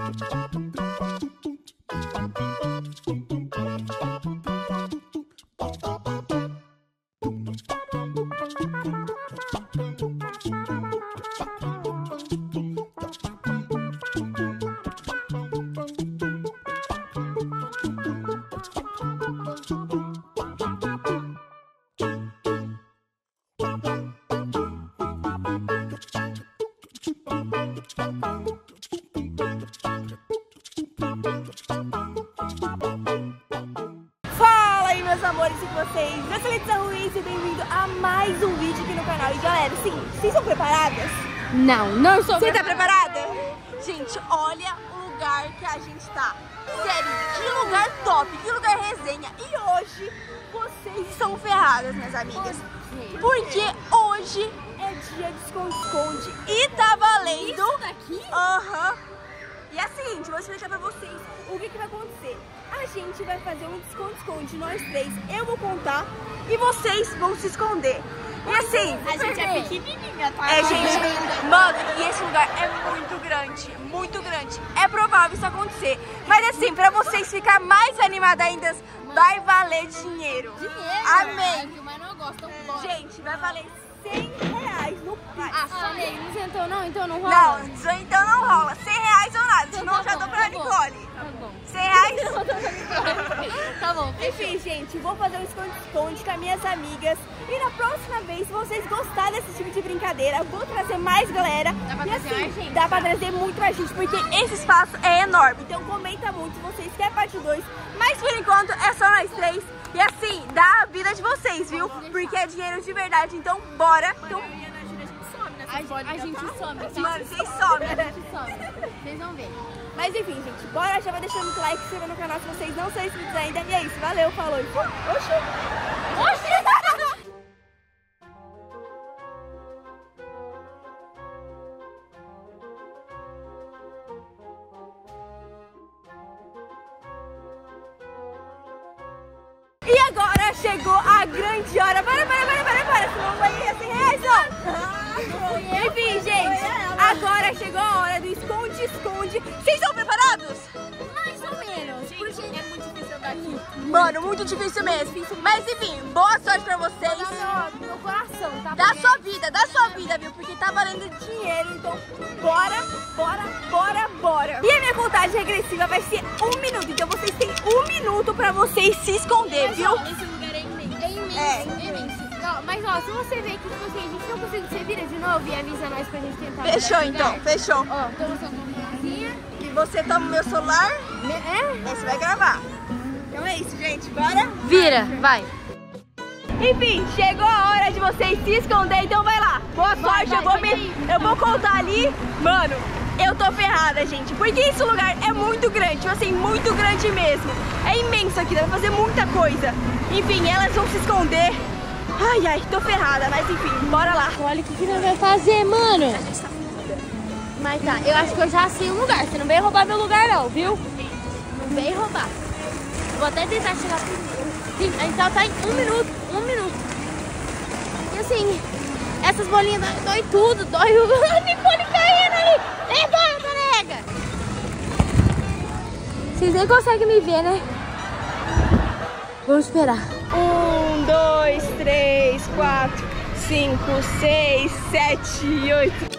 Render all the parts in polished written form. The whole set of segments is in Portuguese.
Amores e vocês, eu sou Letícia Ruiz e bem-vindo a mais um vídeo aqui no canal. E galera, sim, vocês estão preparadas? Não sou. Você tá preparada? Gente, olha o lugar que a gente tá. Sério, que lugar top, que lugar resenha. E hoje vocês estão ferradas, minhas amigas. Porque hoje é dia de esconde-esconde e tá valendo. Isso daqui? Aham. E é o seguinte, vou explicar pra vocês o que vai acontecer. A gente vai fazer um esconde-esconde, nós três. Eu vou contar e vocês vão se esconder. E assim... A gente é pequenininha, tá? É, gente, mano, e esse lugar é muito grande, muito grande. É provável isso acontecer. Mas assim, pra vocês ficarem mais animadas ainda, vai valer dinheiro. Amém. Mas não gosto, gente, vai valer R$100 no Pix. Ah, só nem isentou não? Então não rola? Não, então não rola. R$100 ou nada, senão já dou pra Nicole. Tá bom. R$100? Tá bom. Enfim, gente, vou fazer um esconde-esconde com as minhas amigas. E na próxima vez, se vocês gostarem desse tipo de brincadeira, eu vou trazer mais galera. Dá pra trazer mais gente? Dá pra trazer muito mais gente, porque esse espaço é enorme. Então comenta muito se vocês querem parte 2. Mas por enquanto é só nós três. E assim, dá a vida de vocês, viu? Porque é dinheiro de verdade, então bora. Então... A gente some. Mano, vocês somem. A gente some. Vocês vão ver. Mas enfim, gente, bora, já vai deixando muito like, se inscreva no canal se vocês não são inscritos ainda. E é isso, valeu, falou. Oxi! E agora chegou a grande hora. Para, senão vai ganhar R$100, não. Enfim, gente, agora chegou a hora do esconde-esconde. Vocês estão preparados? Mais ou menos. Porque é muito difícil daqui. Mano, muito difícil mesmo. Mas enfim, boa sorte pra vocês. Meu coração, tá? Dá sua vida, viu? Porque tá valendo dinheiro, então bora. E a minha contagem regressiva vai ser 1 minuto, então vocês têm 1 minuto pra vocês se esconder, mas, viu? Ó, esse lugar é imenso. É imenso. Ó, mas ó, se você ver que tipo assim, a gente não consegue, você vira de novo e avisa nós pra gente tentar. Fechou então, fechou. Ó, toma seu celularzinho. E você toma o meu celular, você vai gravar. Então é isso, gente, bora? Vira, vai. Enfim, chegou a hora de vocês se esconder, então vai lá. Boa sorte, eu vou contar ali. Mano, eu tô ferrada, gente, porque esse lugar é muito grande, tipo assim, muito grande mesmo. É imenso aqui, dá pra fazer muita coisa. Enfim, elas vão se esconder. Ai, tô ferrada, mas enfim, bora lá. Olha o que nós vamos fazer, mano. Mas tá, eu acho que eu já sei o lugar. Você não veio roubar meu lugar não, viu? Não veio roubar. Vou até tentar chegar primeiro. Sim, a gente só tá em 1 minuto. E assim, essas bolinhas dói tudo, dói o Nicole caindo ali. Levanta, nega. Vocês nem conseguem me ver, né? Vamos esperar. 1, 2, 3, 4, 5, 6, 7, 8.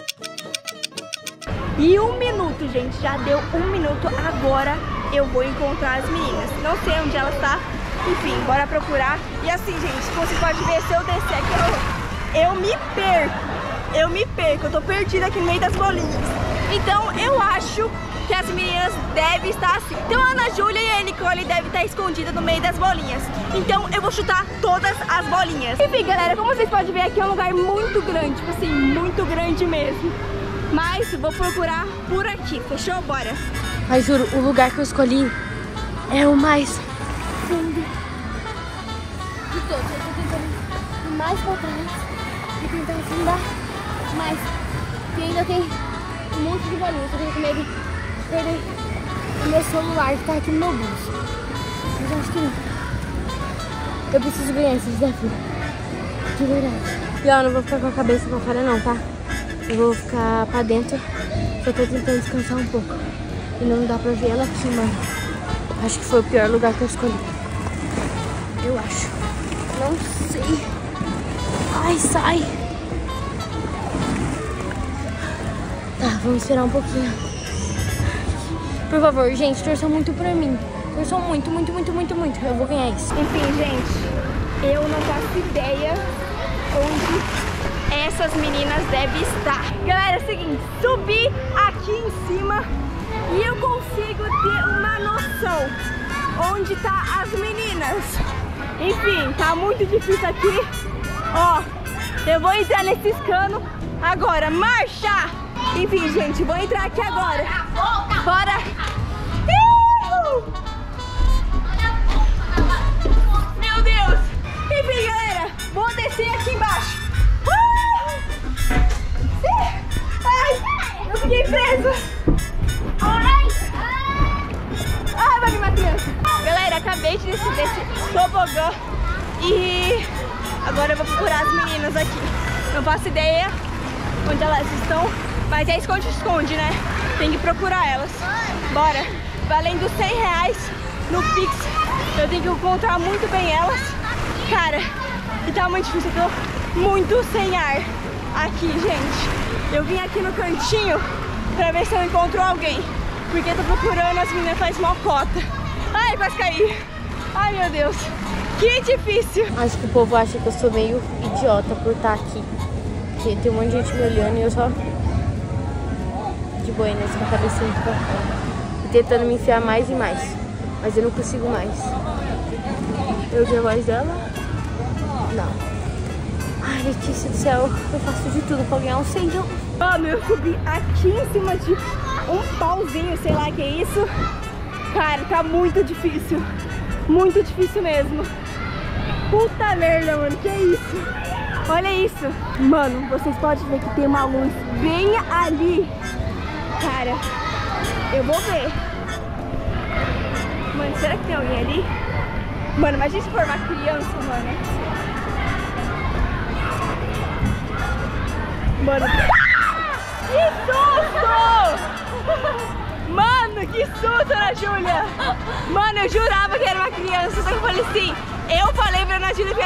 E 1 minuto, gente. Já deu 1 minuto. Agora eu vou encontrar as meninas. Não sei onde elas tá. Enfim, bora procurar. E assim, gente, como você pode ver, se eu descer aqui, eu me perco. Eu tô perdida aqui no meio das bolinhas. Então eu acho que as meninas devem estar assim. Então a Ana Júlia e a Nicole devem estar escondidas no meio das bolinhas. Então eu vou chutar todas as bolinhas. Enfim, galera, como vocês podem ver, aqui é um lugar muito grande. Tipo assim, muito grande mesmo. Mas vou procurar por aqui, fechou? Bora. Mas juro, o lugar que eu escolhi é o mais fundo de todos. Eu tô tentando ir mais pra trás e tentar afundar mais. E ainda tem um monte de bolinhas. Eu tenho com medo de perder o meu celular que tá aqui no meu bolso. Mas eu acho que não. Eu preciso ganhar esse desafio. De verdade. E ó, eu não vou ficar com a cabeça pra fora não, tá? Eu vou ficar pra dentro. Eu tô tentando descansar um pouco. E não dá pra ver ela aqui, mano. Acho que foi o pior lugar que eu escolhi. Eu acho. Não sei. Ai, sai. Tá, vamos esperar um pouquinho. Por favor, gente, torçam muito pra mim. Torçam muito, muito, muito, muito, muito. Eu vou ganhar isso. Enfim, gente, eu não faço ideia onde essas meninas devem estar. Galera, é o seguinte, subi aqui em cima e eu consigo ter uma noção onde tá as meninas. Enfim, tá muito difícil aqui. Ó, eu vou entrar nesses canos agora. Marcha! Enfim, gente, vou entrar aqui agora. Bora! Meu Deus! Enfim, galera, vou descer aqui embaixo. Ai, eu fiquei presa. Ai, vai vir uma criança. Galera, acabei de descer desse tobogã e agora eu vou procurar as meninas aqui. Não faço ideia onde elas estão, mas é esconde-esconde, né? Tem que procurar elas. Bora! Valendo R$100 no Pix, eu tenho que encontrar muito bem elas. Cara, e tá muito difícil, eu tô muito sem ar aqui, gente. Eu vim aqui no cantinho pra ver se eu encontro alguém, porque eu tô procurando as meninas faz mó cota. Ai, quase caí. Ai, meu Deus, que difícil. Acho que o povo acha que eu sou meio idiota por estar aqui. Porque tem um monte de gente me olhando e eu só de boinas com a cabecinha pra fora. E tentando me enfiar mais e mais. Mas eu não consigo mais. Eu ouvi a voz dela? Não. Ai, Letícia do céu, eu faço de tudo pra ganhar um centão. Mano, eu subi aqui em cima de um pauzinho, sei lá que é isso. Cara, tá muito difícil. Muito difícil mesmo. Puta merda, mano, que é isso? Olha isso. Mano, vocês podem ver que tem uma luz bem ali. Cara, eu vou ver. Mano, será que tem alguém ali? Mano, imagina se for uma criança, mano. Mano, que susto! Mano, que susto, Ana Júlia! Mano, eu jurava que era uma criança, só que eu falei assim, eu falei pra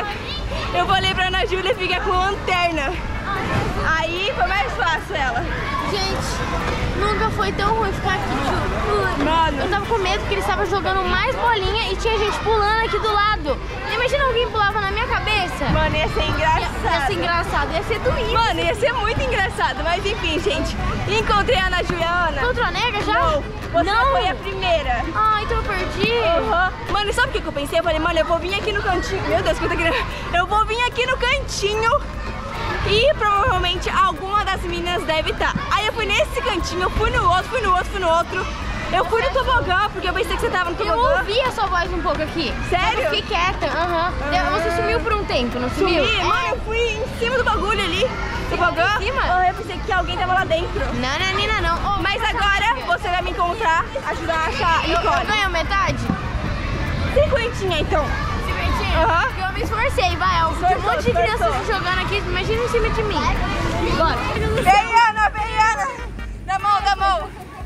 Ana Júlia ficar com lanterna. Aí foi mais fácil ela. Gente, nunca foi tão ruim ficar aqui, juro. Mano, eu tava com medo que eles estavam jogando mais bolinha e tinha gente pulando aqui do lado. Imagina alguém pulava na minha cabeça. Mano, ia ser engraçado. Ia ser engraçado, ia ser doído. Mano, ia ser muito engraçado. Mas enfim, gente, encontrei a Ana Juliana. Encontrou a nega já? Não, você foi a primeira. Ah, então eu perdi. Mano, e sabe o que eu pensei? Eu falei, mano, eu vou vir aqui no cantinho. Meu Deus, que eu tô querendo. Eu vou vir aqui no cantinho e provavelmente alguma das meninas deve estar. Aí eu fui nesse cantinho, eu fui no outro, fui no outro, fui no outro. Eu fui no tobogã, porque eu pensei que você tava no tobogã. Eu ouvi a sua voz um pouco aqui. Sério? Eu fiquei quieta, Você sumiu por um tempo, não sumiu? Sumi? Mano, eu fui em cima do bagulho ali. Tobogã. Em cima? Eu pensei que alguém tava lá dentro. Não, Nina, não. Oh, mas agora você vai me encontrar, ajudar a achar a Nicole. Eu ganho metade? 50 então. 50? Eu me esforcei, vai. Tem um monte de crianças se jogando aqui, imagina em cima de mim. Bora. Vem, Ana, vem, Ana. Dá mão.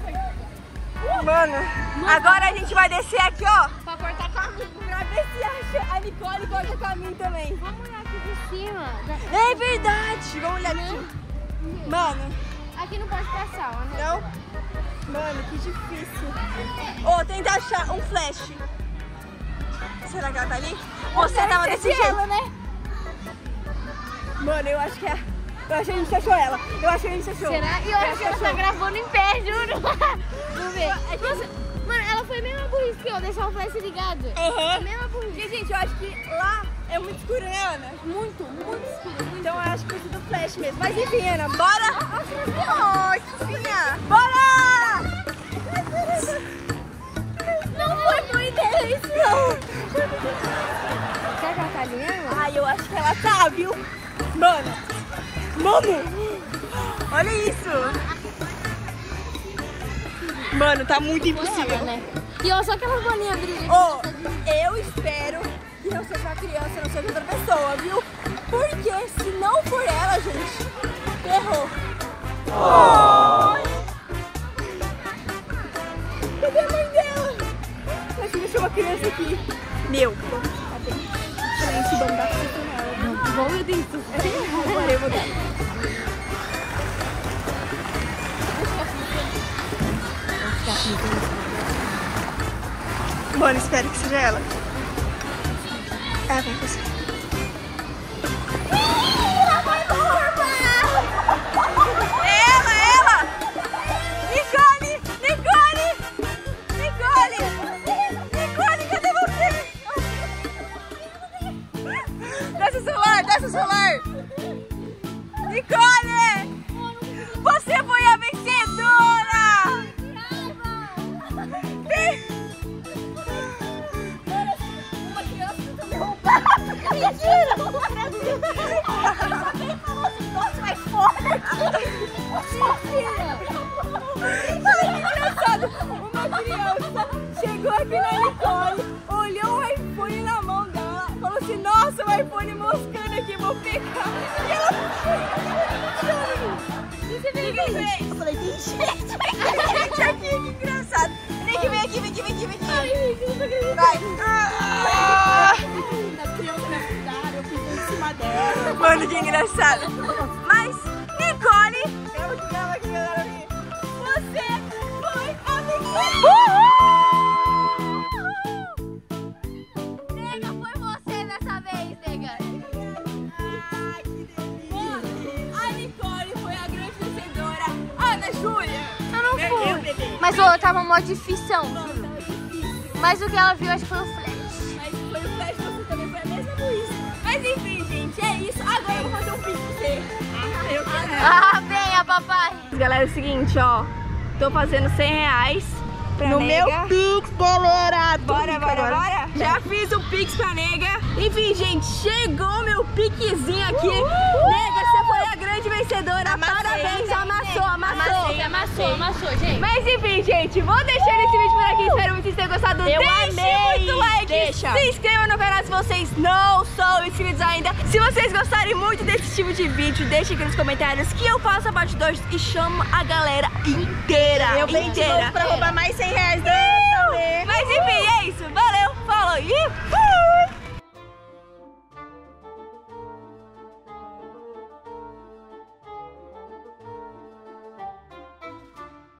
Mano, agora a gente vai descer aqui, ó. Pra cortar caminho. Pra ver se acha a Nicole e corta caminho também. Vamos olhar aqui de cima. É verdade. Vamos olhar aqui. Mano. Aqui não pode passar, ó. Né? Não? Mano, que difícil. Ô, tenta achar um flash. Será que ela tá ali? Você tava desse jeito. Ela, né? Mano, eu acho que é... Eu acho que a gente achou ela. Eu acho que a gente achou. Será? E eu acho que ela tá gravando em pé, juro. Vamos ver. Nossa, mano, ela foi a mesma burrice que eu, deixar o flash ligado. A mesma burrice. Porque, gente, eu acho que lá é muito escuro, né, Ana? Muito escuro. Então eu acho que foi do flash mesmo. Mas enfim, Ana, bora! Ai, Criancinha! Bora! Não foi boa ideia isso, não. Será que ela tá ali mesmo? Ai, eu acho que ela tá, viu? Mano! Olha isso! Mano, tá muito impossível. Né? E ó, só aquelas bolinhas brilhantes. Ó, eu espero que não seja uma criança, não seja outra pessoa, viu? Porque se não for ela, gente, ferrou. Cadê a mãe dela? Mas você deixou uma criança aqui. Meu. Silêncio, vamos dar fruta nela. Vamos ver isso. Agora eu vou dar. Mano, espero que seja ela. Vai conseguir. Ela! Nicole, cadê você? Dá seu celular. Nicole, você foi a vencedora. Uma criança tentou me roubar. Mentira! Alguém falou assim, nossa, vai fora daqui! Mentira! Ai, que engraçado! Uma criança chegou aqui na Nicole, olhou o iPhone na mão dela, falou assim, nossa, o iPhone moscando aqui, vou pegar! E ela foi! Você veio aqui? Eu falei, tem gente aqui, que engraçado! Vem aqui! Ai, gente, não tô acreditando! Vai! Mano, que engraçado. Mas, Nicole, você foi a vencedora. Nega, foi você dessa vez, nega. Ai, que delícia. A Nicole foi a grande vencedora. Ana Júlia. Eu não fui. Mas ô, tava mó difícil. Mas o que ela viu, acho que foi o flash. Mas foi o flash, você também foi a mesma burrice. Mas enfim, gente, é isso. Agora eu vou fazer um pix pra você. Eu quero. Ah, venha, papai. Galera, é o seguinte, ó. Tô fazendo R$100 pra No nega. meu Pix, galera! Bora! Já fiz o Pix pra nega. Enfim, gente, chegou meu piquezinho aqui. Nega, você foi a grande vencedora. Parabéns, amassou, gente. Mas enfim, gente, vou deixar esse vídeo por aqui. Espero muito que vocês tenham gostado. Deixe muito like. Se inscreva no canal se vocês não são inscritos ainda. Se vocês gostarem muito desse tipo de vídeo, deixe aqui nos comentários que eu faço a parte 2 e chamo a galera inteira. Eu venho de novo pra roubar mais R$100 dela também. Mas enfim, é isso.